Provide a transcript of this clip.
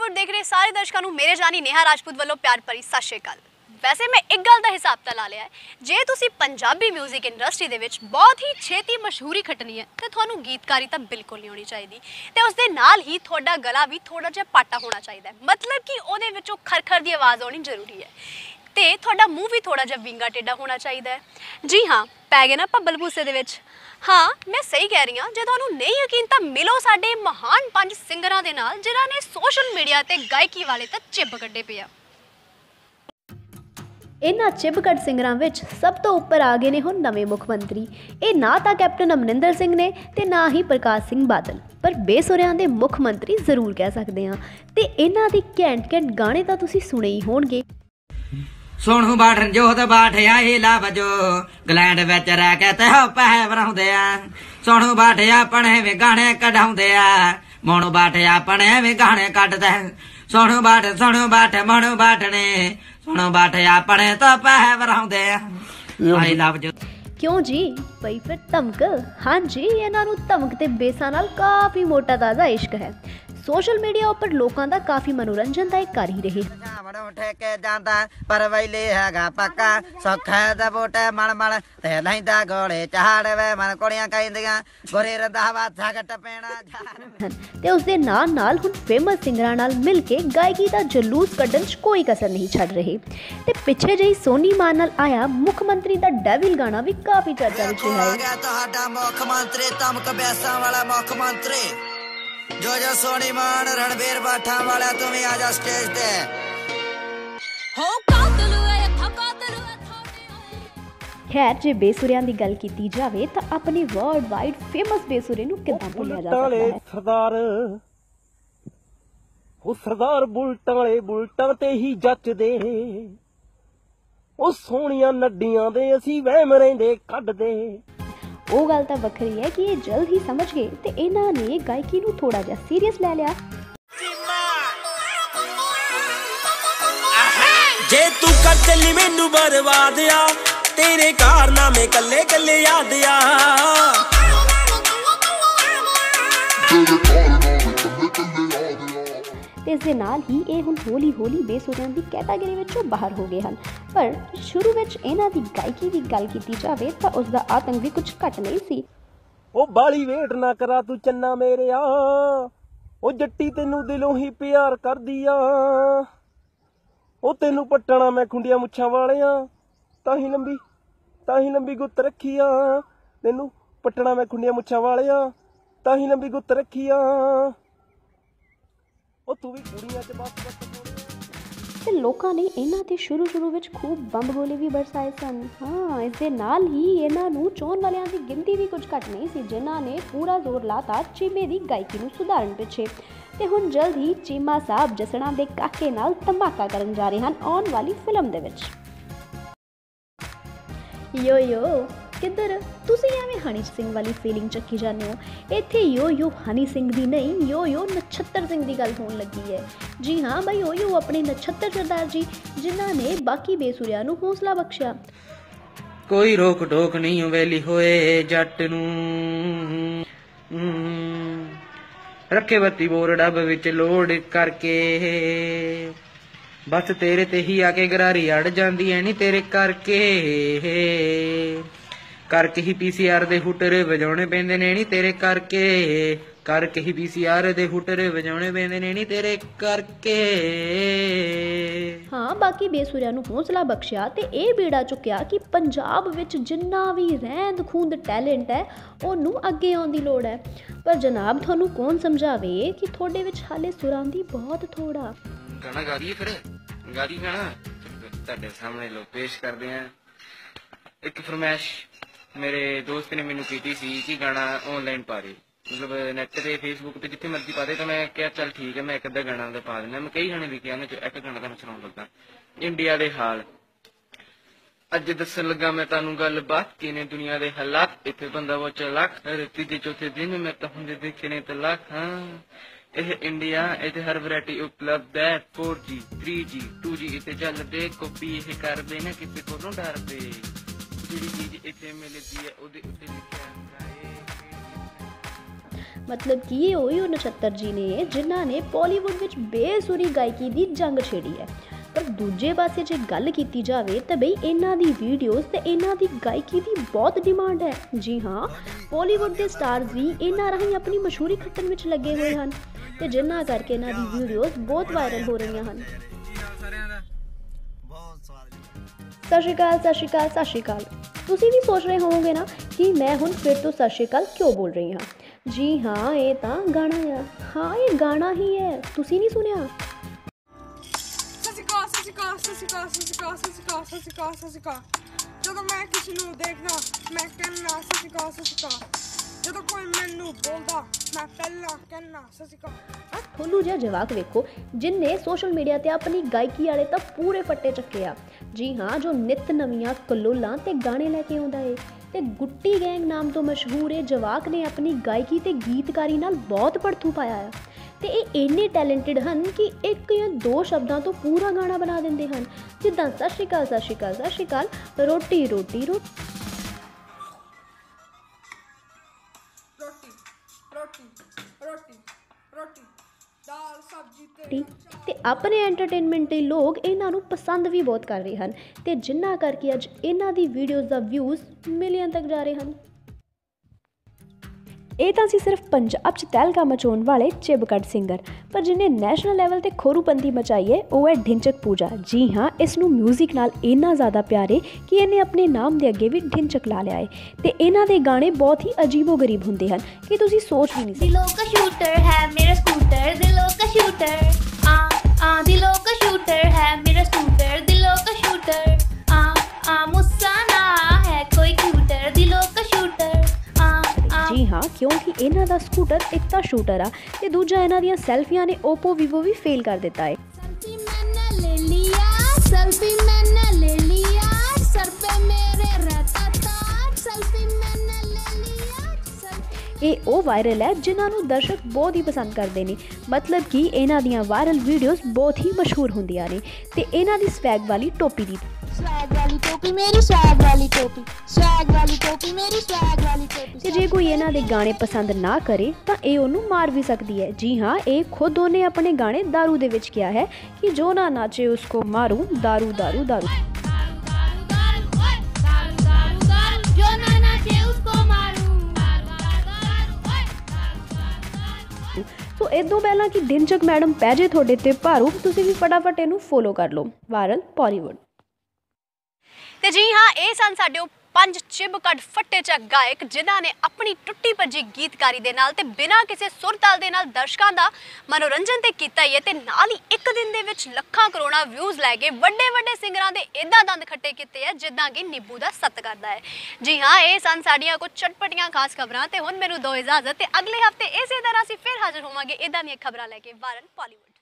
बॉलीवुड देख रहे सारे दर्शकों ਨੂੰ ਮੇਰੇ ਜਾਨੀ नेहा राजपूत ਵੱਲੋਂ प्यार भरी सत श्री अकाल। वैसे मैं एक गल का हिसाब तो ला लिया है, जे तुसी पंजाबी म्यूजिक इंडस्ट्री दे विच बहुत ही छेती मशहूरी खटनी है तो थानू गीतकारी तो बिल्कुल नहीं होनी चाहिए ते उसदे नाल ही थोड़ा गला भी थोड़ा जिहा पाटा होना चाहिए, मतलब कि उहदे विचों खरखर दी आवाज़ आनी जरूरी है ते थोड़ा मुँह भी थोड़ा जिहा विंगा टेढ़ा होना चाहिए। जी हाँ, पै गए ना भब्बल भूसे दे विच। हाँ, मैं सही कह रही हाँ। जे तुहानू नहीं यकीन तो मिलो साडे महान 5 सिंगरां दे नाल जिन्हां ने सोशल मीडिया ते गायकी वाले तक चिब कड्ढे पे आ। इन्हां चिबकट सिंगरां विच सब तो उपर आ गए ने हुण नवे मुख मंत्री। ये ना तो कैप्टन अमरिंदर सिंह ने ते ना ही प्रकाश सिंह बादल, पर बेसुरियां दे मुख मंत्री जरूर कह सकते हैं। ते इन्हां दी घैंट घैंट गाने तो तुसीं सुने ही होणगे। सोनू बाठन जोत बाठिया हीला बजो गलैंड विच रह के ते पैसे बनाउंदे आ। सोनू बाठिया अपने भी गाने कढाउंदे आ, मोनू बाठिया अपने भी गाने कढदे। सोनू बाठ मोनू बाठने सोनू बाठिया अपने तो पैसे बनाउंदे आ। I love you. क्यों जी भाई फिर धमक? हाँ जी, इन्हां नूं धमक ते बेसां नाल काफ़ी मोटा ताज़ा इश्क है। सोशल मीडिया उपर लोगों का काफ़ी मनोरंजन का एक कर ही रहे। ठेके जांदा पर वैली हैगा पक्का सौखा दा बोटे मण मण ते लैंदा घोड़े चढ़ वे मन कुड़ियां कहंदियां गोरे रंधावा झगट पैना ते उस दे नाल हुण फेमस सिंगरां नाल मिल के गायकी दा जलूस कड्ढण च कोई कसर नहीं छड्ड रहे। ते पिछे जही सोनी मान नाल आया मुख मंत्री दा डेविल गाना भी काफ़ी चर्चा विच है। तुहाडा मुख मंत्री धमक बैसां वाला मुख मंत्री जो सोनी मान रणबीर बाठा वाला तुम आजा स्टेज ते। खैर, जे बेसुरियां दी गल कीती जावे तां अपने वर्ल्ड वाइड फेमस बेसुरे नूं किदां भुल्लिया जा सकदा है। सरदार बुलटां ते ही जचदे ओ सोहणियां नड्डियां दे असीं वहम रहिंदे कढदे। वो गल तां वखरी है कि ये जल्द ही समझ गए ते इन्हां ने गायकी नूं थोड़ा जिहा सीरियस लै लिया। जे तू कर चली मैनू बर्बाद आ तेरे कारनामे कल्ले कल्ले याद आ। इस दे नाल ही ये हुण हौली हौली बेसुरियां दी कैटागरी विचों बाहर हो गए हैं। पर शुरू विच इन्हां दी गायकी दी गल कीती जावे तां उसदा आतंक भी कुछ घट नहीं सी। ओ बाली वेट ना करा तू चन्ना मेरे आ, ओ जट्टी तेनू दिलों ही प्यार कर दिया। ओ तेनू पट्टना मैं खुंडिया मुच्छां वालियां ताही लंबी गुत्त रखिया। तेनू पट्टना मैं खुंडिया मुच्छां वालियां ताही लंबी गुत्त रखिया। ओ तू भी कुड़ियां च बस ते लोकां ने इन्हां ते शुरू विच खूब बंब गोले भी बरसाए सन। हाँ, इस दे नाल ही इन्हां नूं चाहण वालियां दी गिनती भी कुछ घट नहीं सी, जिन्हां ने पूरा जोर लाता चीमे दी गायकी नूं सुधारन पिछे। ते हुण जल्द ही चीमा साहब जसणा दे काके नाल धमाका करन जा रहे हैं आउण वाली फिल्म दे विच। यो किधर तुसीं एवें हनी सिंह वाली फीलिंग चक्की जाने हो। इत्थे यो हनी सिंह दी नहीं यो नछत्तर सिंह दी गल होण लगी है। जी हाँ भाई, यो अपने नछत्तर सरदार जी जिन्हां ने बाकी बेसुरियां नूं हौसला बख्शिया। कोई रोक टोक नहीं वेली होए जट नूं रखे बत्ती बोर डब विच लोड करके बस तेरे ते ही आके गरारी अड़ जांदी है नी तेरे करके ही पीसीआर दे हुटर वजाने पैंदे ने नी तेरे करके ही पीसीआर दे हुटर वजाने पैंदे ने नी तेरे करके। हाँ, बाकी बेसुरियां नूं हौसला बख्शिया ते ये बेड़ा चुक्या कि पंजाब विच जिन्ना भी रैंद खूंद टैलेंट है ओनू अगे आउण दी लोड़ है। पर जनाब तुहानू कौन समझावे कि थोड़े विच हाले सुरां दी बहुत थोड़ा। गाना गा दिए फिर गाड़ी गाना तुहाडे सामने लो पेश करते हैं। एक फरमाइश मेरे दोस्त ने मैनू की सी कि गाना ऑनलाइन पा दे, मतलब नैट ते फेसबुक ते जिथे मर्जी पा दे। तो मैं क्या चल ठीक है, मैं एक अद्धा गाना पा देना। मैं कई गाने लिखे उन्हें एक गाना तो मैं सुनाउण लगा। इंडिया दे हाल अज दसन लगा मैं तानू गल बात किने दुनिया दे हालात। इत्थे बंदा वो चलाक तीजे चौथे दिन मैं तो हुंदे देखे ने तलाक। हाँ, ਇਹ ਇੰਡੀਆ ਇੱਥੇ ਹਰ ਵੈਰਾਈਟੀ ਉਪਲਬਧ ਹੈ 4G 3G 2G ਇੱਥੇ ਚੱਲਦੇ ਕਾਪੀ ਇਹ ਕਰਦੇ ਨਾ ਕਿਸੇ ਕੋਲੋਂ ਡਰਦੇ ਜਿਹੜੀ ਚੀਜ਼ ਇੱਥੇ ਮਿਲਦੀ ਹੈ ਉਹਦੇ ਉੱਤੇ ਲਿਖਿਆ ਹੁੰਦਾ ਹੈ। मतलब कि ये ਉਹੀ ਉਹ ਨਛੱਤਰ ਜੀ ਨੇ ਜਿਨ੍ਹਾਂ ਨੇ ਬਾਲੀਵੁੱਡ ਵਿੱਚ ਬੇਸੁਰੀ ਗਾਇਕੀ ਦੀ ਜੰਗ ਛੇੜੀ ਹੈ। ਪਰ ਦੂਜੇ ਪਾਸੇ ਜੇ ਗੱਲ ਕੀਤੀ ਜਾਵੇ ਤਾਂ ਬਈ ਇਹਨਾਂ ਦੀ ਵੀਡੀਓਜ਼ ਤੇ ਇਹਨਾਂ ਦੀ ਗਾਇਕੀ ਦੀ ਬਹੁਤ ਡਿਮਾਂਡ ਹੈ। ਜੀ ਹਾਂ, ਬਾਲੀਵੁੱਡ ਦੇ ਸਟਾਰਸ ਵੀ ਇਹਨਾਂ ਰਾਹੀਂ ਆਪਣੀ ਮਸ਼ਹੂਰੀ ਖੱਟਣ ਵਿੱਚ ਲੱਗੇ ਹੋਏ ਹਨ ਤੇ ਜਿਨ੍ਹਾਂ ਕਰਕੇ ਇਹਨਾਂ ਦੀ ਵੀਡੀਓਜ਼ ਬਹੁਤ ਵਾਇਰਲ ਹੋ ਰਹੀਆਂ ਹਨ। ਸਤਿ ਸ਼੍ਰੀ ਅਕਾਲ, ਸਤਿ ਸ਼੍ਰੀ ਅਕਾਲ, ਸਤਿ ਸ਼੍ਰੀ ਅਕਾਲ। ਤੁਸੀਂ ਵੀ ਸੋਚ ਰਹੇ ਹੋਵੋਗੇ ਨਾ ਕਿ ਮੈਂ ਹੁਣ ਫਿਰ ਤੋਂ ਸਤਿ ਸ਼੍ਰੀ ਅਕਾਲ ਕਿਉਂ ਬੋਲ ਰਹੀ ਹਾਂ। ਜੀ ਹਾਂ, ਇਹ ਤਾਂ ਗਾਣਾ ਆ। ਹਾਂ, ਇਹ ਗਾਣਾ ਹੀ ਹੈ, ਤੁਸੀਂ ਨਹੀਂ ਸੁਣਿਆ? ਜਦੋਂ ਮੈਂ ਕਿਸੇ ਨੂੰ ਦੇਖਦਾ ਮੈਂ ਕਹਿੰਦਾ ਸਤਿ ਸ਼੍ਰੀ ਅਕਾਲ, ਸਤਿ ਸ਼੍ਰੀ ਅਕਾਲ। ਜਦੋਂ ਕੋਈ ਮੈਨੂੰ ਬੋਲਦਾ ਮੈਂ ਪਹਿਲਾਂ ਕਹਿੰਦਾ ਸਤਿ ਸ਼੍ਰੀ ਅਕਾਲ। ਤੁਹਾਨੂੰ ਜਿਹਾ ਜਵਾਕ ਵੇਖੋ ਜਿਨਨੇ ਸੋਸ਼ਲ ਮੀਡੀਆ ਤੇ ਆਪਣੀ ਗਾਇਕੀ ਵਾਲੇ ਤਾਂ ਪੂਰੇ ਫੱਟੇ ਚੱਕੇ ਆ। ਜੀ ਹਾਂ, ਜੋ ਨਿੱਤ ਨਵੀਆਂ ਕਲੋਲਾਂ ਤੇ ਗਾਣੇ ਲੈ ਕੇ ਆਉਂਦਾ ਏ ਤੇ ਗੁੱਟੀ ਗੈਂਗ ਨਾਮ ਤੋਂ ਮਸ਼ਹੂਰ ਇਹ ਜਵਾਕ ਨੇ ਆਪਣੀ ਗਾਇਕੀ ਤੇ ਗੀਤਕਾਰੀ ਨਾਲ ਬਹੁਤ ਭੜਥੂ ਪਾਇਆ ਆ ਤੇ ਇਹ ਇੰਨੇ ਟੈਲੈਂਟਡ ਹਨ ਕਿ ਇੱਕ ਜਾਂ ਦੋ ਸ਼ਬਦਾਂ ਤੋਂ ਪੂਰਾ ਗਾਣਾ ਬਣਾ ਦਿੰਦੇ ਹਨ, ਜਿੱਦਾਂ ਸਤਿ ਸ਼੍ਰੀ ਅਕਾਲ, ਸਤਿ ਸ਼੍ਰੀ ਅਕਾਲ, ਸਤਿ ਸ਼੍ਰੀ ਅਕਾਲ, ਰੋਟੀ ਰੋਟੀ ਰੋਟੀ ਦਾਲ ਸਬਜ਼ੀ ਤੇ ਆਪਣੇ ਐਂਟਰਟੇਨਮੈਂਟ ਲਈ ਲੋਕ ਇਹਨਾਂ ਨੂੰ ਪਸੰਦ ਵੀ ਬਹੁਤ ਕਰ ਰਹੇ ਹਨ ਤੇ ਜਿਨ੍ਹਾਂ ਕਰਕੇ ਅੱਜ ਇਹਨਾਂ ਦੀ ਵੀਡੀਓਜ਼ ਦਾ ਵਿਊਜ਼ ਮਿਲੀਅਨ ਤੱਕ ਜਾ ਰਹੇ ਹਨ। ਇਹ ਤਾਂ ਸੀ ਸਿਰਫ ਪੰਜਾਬ 'ਚ ਤਹਿਲਕਾ ਮਚਾਉਣ ਵਾਲੇ ਚਿਬਕਟ ਸਿੰਗਰ, ਪਰ ਜਿਹਨੇ ਨੈਸ਼ਨਲ ਲੈਵਲ ਤੇ ਖੋਰੂਪੰਤੀ ਮਚਾਈ ਹੈ ਉਹ ਹੈ ਢਿੰਚਕ ਪੂਜਾ। ਜੀ ਹਾਂ, ਇਸ ਨੂੰ ਮਿਊਜ਼ਿਕ ਨਾਲ ਇੰਨਾ ਜ਼ਿਆਦਾ ਪਿਆਰ ਹੈ ਕਿ ਇਹਨੇ ਆਪਣੇ ਨਾਮ ਦੇ ਅੱਗੇ ਵੀ ਢਿੰਚਕ ਲਾ ਲਿਆ ਹੈ ਤੇ ਇਹਨਾਂ ਦੇ ਗਾਣੇ ਬਹੁਤ ਹੀ ਅਜੀਬੋ-ਗਰੀਬ ਹੁੰਦੇ ਹਨ ਕਿ ਤੁਸੀਂ ਸੋਚ ਵੀ ਨਹੀਂ ਸਕਦੇ। दिलों का शूटर है मेरा स्कूटर, दिलों का शूटर, दिलों का शूटर है मेरा स्कूटर, दिलों का शूटर, मुझसा ना है कोई क्यूटर, दिलों का शूटर। ਜੀ ਹਾਂ, ਕਿਉਂਕਿ ਇਹਨਾਂ ਦਾ ਸਕੂਟਰ ਇੱਕ ਤਾਂ ਸ਼ੂਟਰ ਆ ਤੇ ਦੂਜਾ ਇਹਨਾਂ ਦੀਆਂ ਸੈਲਫੀਆਂ ਨੇ ਓਪੋ ਵੀਵੋ ਵੀ ਫੇਲ ਕਰ ਦਿੱਤਾ ਹੈ। सेल्फी मैंने ले लिया, सेल्फी मैंने ले लिया, सर पे मेरे रहता ताज, सेल्फी मैंने ले लिया। ਇਹ ਉਹ ਵਾਇਰਲ ਹੈ ਜਿਨ੍ਹਾਂ ਨੂੰ ਦਰਸ਼ਕ ਬਹੁਤ ਹੀ ਪਸੰਦ ਕਰਦੇ ਨੇ, ਮਤਲਬ ਕਿ ਇਹਨਾਂ ਦੀਆਂ ਵਾਇਰਲ ਵੀਡੀਓਜ਼ ਬਹੁਤ ਹੀ ਮਸ਼ਹੂਰ ਹੁੰਦੀਆਂ ਨੇ ਤੇ ਇਹਨਾਂ ਦੀ ਸਵੈਗ ਵਾਲੀ ਟੋਪੀ ਦੀ स्वैग वाली टोपी मेरी, स्वैग वाली टोपी, स्वैग वाली टोपी मेरी, स्वैग वाली टोपी। ਤੇ ਜੇ ਕੋਈ ਇਹਨਾਂ ਦੇ ਗਾਣੇ ਪਸੰਦ ਨਾ ਕਰੇ ਤਾਂ ਇਹ ਉਹਨੂੰ ਮਾਰ ਵੀ ਸਕਦੀ ਹੈ। ਜੀ ਹਾਂ, ਇਹ ਖੁਦ ਉਹਨੇ ਆਪਣੇ ਗਾਣੇ ਦਾਰੂ ਦੇ ਵਿੱਚ ਕਿਹਾ ਹੈ ਕਿ ਜੋ ਨਾ ਨਾਚੇ ਉਸਕੋ ਮਾਰੂ, ਦਾਰੂ ਦਾਰੂ ਦਾਰੂ। जो ना नाचे उसको मारूं। ਸੋ ਇਦੋਂ ਪਹਿਲਾਂ ਕਿ ਢਿੰਚਕ ਮੈਡਮ ਪੈ ਜੇ ਤੁਹਾਡੇ ਤੇ ਭਾਰੂ, ਤੁਸੀਂ ਵੀ ਫਟਾਫਟ ਇਹਨੂੰ ਫੋਲੋ ਕਰ ਲਓ। ਵਾਇਰਲ ਬਾਲੀਵੁੱਡ। ਤੇ ਜੀ ਹਾਂ, ਇਹ ਸਨ ਸਾਡੇ ਉਹ 5 ਚਿਬਕਟ ਫੱਟੇ ਚੱਕ ਗਾਇਕ ਜਿਨ੍ਹਾਂ ਨੇ ਆਪਣੀ ਟੁੱਟੀ ਭੱਜੀ ਗੀਤਕਾਰੀ ਦੇ ਨਾਲ ਤੇ ਬਿਨਾਂ ਕਿਸੇ ਸੁਰ ਤਾਲ ਦੇ ਨਾਲ ਦਰਸ਼ਕਾਂ ਦਾ ਮਨੋਰੰਜਨ ਤੇ ਕੀਤਾ ਹੀ ਹੈ ਤੇ ਨਾਲ ਹੀ ਇੱਕ ਦਿਨ ਦੇ ਵਿੱਚ ਲੱਖਾਂ ਕਰੋੜਾਂ ਵਿਊਜ਼ ਲੈ ਕੇ ਵੱਡੇ ਵੱਡੇ ਸਿੰਗਰਾਂ ਦੇ ਇਦਾਂ ਦੰਦ ਖੱਟੇ ਕੀਤੇ ਆ ਜਿੱਦਾਂ ਕਿ ਨਿੰਬੂ ਦਾ ਸੱਤ ਕਰਦਾ ਹੈ। ਜੀ ਹਾਂ, ਇਹ ਸਨ ਸਾਡੀਆਂ ਕੁਝ ਚਟਪਟੀਆਂ ਖਾਸ ਖਬਰਾਂ ਤੇ ਹੁਣ ਮੈਨੂੰ ਦਿਓ ਇਜਾਜ਼ਤ ਤੇ ਅਗਲੇ ਹਫਤੇ ਇਸੇ ਤਰ੍ਹਾਂ ਅਸੀਂ ਫਿਰ ਹਾਜ਼ਰ ਹੋਵਾਂਗੇ ਇਦਾਂ ਦੀਆਂ ਖਬਰਾਂ ਲੈ ਕੇ। ਵਾਇਰਲ ਬਾਲੀਵੁੱਡ।